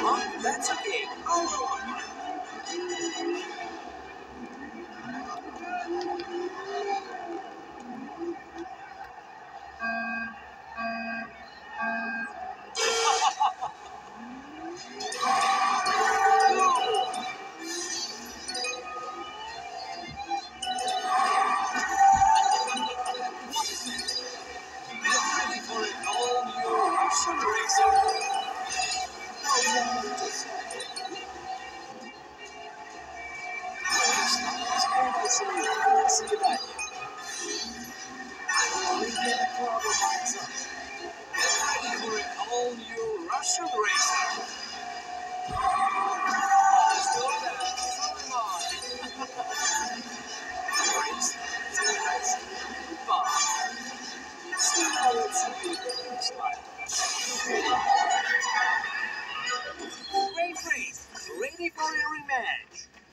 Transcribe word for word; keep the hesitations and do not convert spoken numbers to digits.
Huh? That's okay. I'll go on. Ready for an all-new Russian racer? Oh, just it's good to see you. Good to see you back here. We get the problem myself. Ready for an all-new Russian racer? Oh, slow down. So am I. Race is nice and fun. Still, it's a good finish line. Great race. Ready for a rematch.